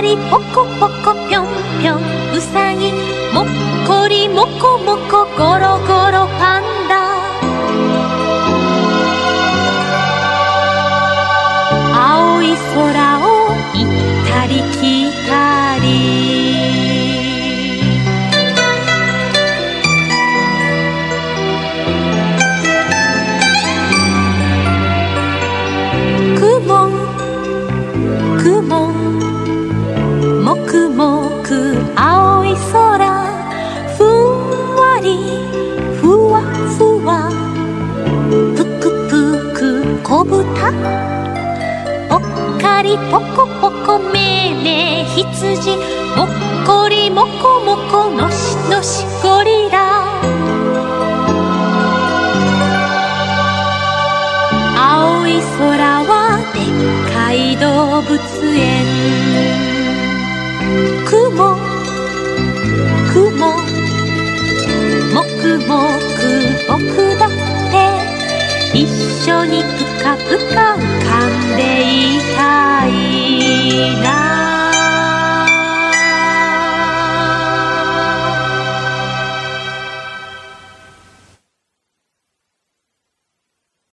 りポコポコぴょんぴょんうさぎ、もっこりもこもこゴロゴロパンダ。青い空を行ったり来たり、くもくももくもく青い空、ふんわりふわふわぷくぷくこぶた、ぽっかりぽこぽこめいめい羊、もっこりもこもこのしのしゴリラ。青い空はでっかい動物園。くもくももくもく僕だって一緒にぷかぷか浮かん